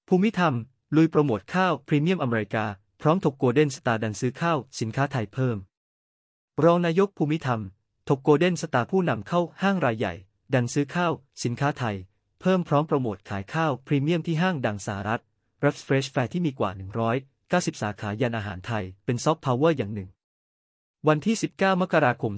ภูมิธรรมลุยโปรโมทข้าวพรีเมียมอเมริกาพร้อมถกโกลเด้นสตาร์ดันซื้อข้าวสินค้าไทยเพิ่มรองนายกภูมิธรรมถกโกลเด้นสตาร์ผู้นำเข้าห้างรายใหญ่ดันซื้อข้าวสินค้าไทยเพิ่มพร้อมโปรโมทขายข้าวพรีเมียมที่ห้างดังสหรัฐรับเฟรชแฟร์ที่มีกว่า190สาขายันอาหารไทยเป็นซอฟต์พาวเวอร์อย่างหนึ่งวันที่19มกราคม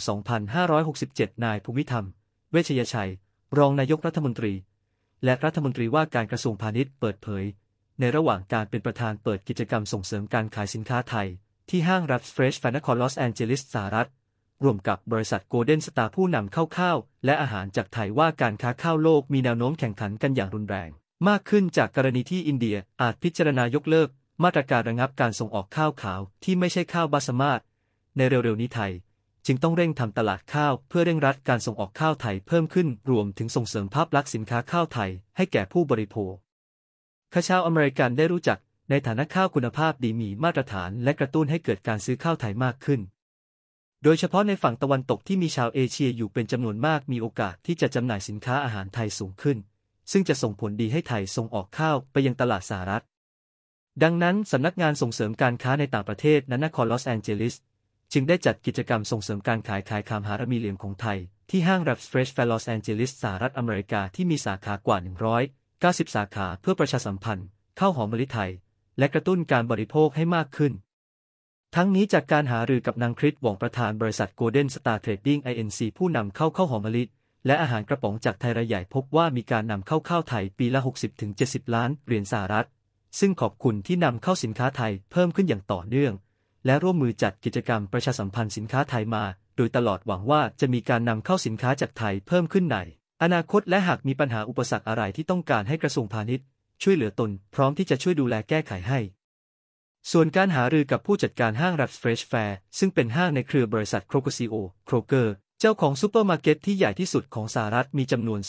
2567นายภูมิธรรมเวชยชัยรองนายกรัฐมนตรีและรัฐมนตรีว่าการกระทรวงพาณิชย์เปิดเผยในระหว่างการเป็นประธานเปิดกิจกรรมส่งเสริมการขายสินค้าไทยที่ห้างรับเฟรชแฟร์นครลอสแอนเจลิสสหรัฐร่วมกับบริษัทโกลเด้นสตาร์ผู้นำเข้าข้าวและอาหารจากไทยว่าการค้าข้าวโลกมีแนวโน้มแข่งขันกันอย่างรุนแรงมากขึ้นจากกรณีที่อินเดียอาจพิจารณายกเลิกมาตรการระงับการส่งออกข้าวขาวที่ไม่ใช่ข้าวบาสมาติในเร็วๆนี้ไทยจึงต้องเร่งทำตลาดข้าวเพื่อเร่งรัดการส่งออกข้าวไทยเพิ่มขึ้นรวมถึงส่งเสริมภาพลักษณ์สินค้าข้าวไทยให้แก่ผู้บริโภคชาวอเมริกันได้รู้จักในฐานะข้าวคุณภาพดีมีมาตรฐานและกระตุ้นให้เกิดการซื้อข้าวไทยมากขึ้นโดยเฉพาะในฝั่งตะวันตกที่มีชาวเอเชียอยู่เป็นจำนวนมากมีโอกาสที่จะจำหน่ายสินค้าอาหารไทยสูงขึ้นซึ่งจะส่งผลดีให้ไทยส่งออกข้าวไปยังตลาดสหรัฐดังนั้นสำนักงานส่งเสริมการค้าในต่างประเทศณนครลอสแอนเจลิสจึงได้จัดกิจกรรมส่งเสริมการขายคามหารามีเหลี่ยมของไทยที่ห้างรับเฟรชแฟร์ลอสแอนเจลิสสหรัฐอเมริกาที่มีสาขากว่า190สาขาเพื่อประชาสัมพันธ์ข้าวหอมมะลิไทยและกระตุ้นการบริโภคให้มากขึ้นทั้งนี้จากการหารือกับนางคริส หว่องประธานบริษัท Golden Star Trading Inc ผู้นำเข้าข้าวหอมมะลิและอาหารกระป๋องจากไทยรายใหญ่พบว่ามีการนำเข้าข้าวไทยปีละ60-70 ล้านเหรียญสหรัฐซึ่งขอบคุณที่นำเข้าสินค้าไทยเพิ่มขึ้นอย่างต่อเนื่องและร่วมมือจัดกิจกรรมประชาสัมพันธ์สินค้าไทยมาโดยตลอดหวังว่าจะมีการนำเข้าสินค้าจากไทยเพิ่มขึ้นในอนาคตและหากมีปัญหาอุปสรรคอะไรที่ต้องการให้กระทรวงพาณิชย์ช่วยเหลือตนพร้อมที่จะช่วยดูแลแก้ไขให้ส่วนการหารือกับผู้จัดการห้างรับเฟรชแฟร์ซึ่งเป็นห้างในเครือบริษัทโครโครเกอร์เจ้าของซูเปอร์มาร์เก็ตที่ใหญ่ที่สุดของสหรัฐมีจำนวน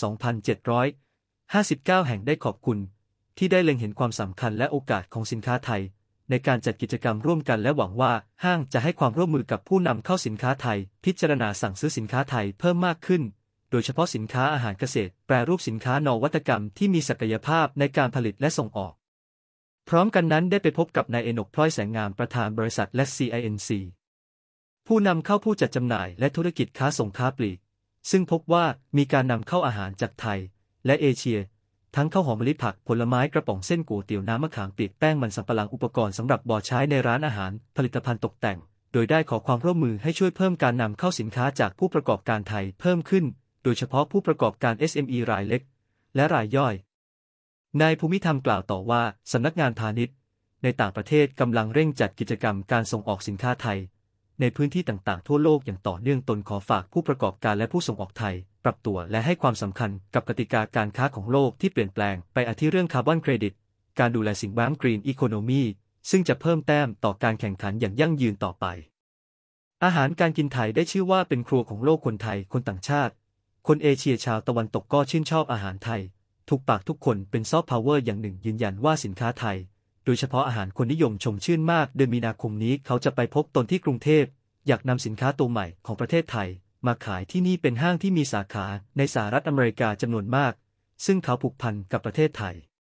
2,759 แห่งได้ขอบคุณที่ได้เล็งเห็นความสำคัญและโอกาสของสินค้าไทยในการจัดกิจกรรมร่วมกันและหวังว่าห้างจะให้ความร่วมมือกับผู้นำเข้าสินค้าไทยพิจารณาสั่งซื้อสินค้าไทยเพิ่มมากขึ้นโดยเฉพาะสินค้าอาหารเกษตรแปรรูปสินค้านวัตกรรมที่มีศักยภาพในการผลิตและส่งออกพร้อมกันนั้นได้ไปพบกับนายเอนก พลอยแสงงามประธานบริษัทและ CINC ผู้นำเข้าผู้จัดจำหน่ายและธุรกิจค้าส่งค้าปลีกซึ่งพบว่ามีการนำเข้าอาหารจากไทยและเอเชียทั้งข้าวหอมมะลิผักผลไม้กระป๋องเส้นก๋วยเตี๋ยวน้ำมะขามเปียกแป้งมันสำปะหลังอุปกรณ์สำหรับบ่อใช้ในร้านอาหารผลิตภัณฑ์ตกแต่งโดยได้ขอความร่วมมือให้ช่วยเพิ่มการนำเข้าสินค้าจากผู้ประกอบการไทยเพิ่มขึ้นโดยเฉพาะผู้ประกอบการ SME รายเล็กและรายย่อยนายภูมิธรรมกล่าวต่อว่าสำนักงานพาณิชย์ในต่างประเทศกำลังเร่งจัดกิจกรรมการส่งออกสินค้าไทยในพื้นที่ต่างๆทั่วโลกอย่างต่อเนื่องตนขอฝากผู้ประกอบการและผู้ส่งออกไทยปรับตัวและให้ความสำคัญกับกติกาการค้าของโลกที่เปลี่ยนแปลงไปอาทิเรื่องคาร์บอนเครดิตการดูแลสิ่งแวดล้อมกรีนอีโคโนมีซึ่งจะเพิ่มแต้มต่อการแข่งขันอย่างยั่งยืนต่อไปอาหารการกินไทยได้ชื่อว่าเป็นครัวของโลกคนไทยคนต่างชาติคนเอเชียชาวตะวันตกก็ชื่นชอบอาหารไทยทุกปากทุกคนเป็นซอฟต์พาวเวอร์อย่างหนึ่งยืนยันว่าสินค้าไทยโดยเฉพาะอาหารคนนิยมชมชื่นมากเดือนมีนาคมนี้เขาจะไปพบตนที่กรุงเทพอยากนำสินค้าตัวใหม่ของประเทศไทยมาขายที่นี่เป็นห้างที่มีสาขาในสหรัฐอเมริกาจำนวนมากซึ่งเขาผูกพันกับประเทศไทย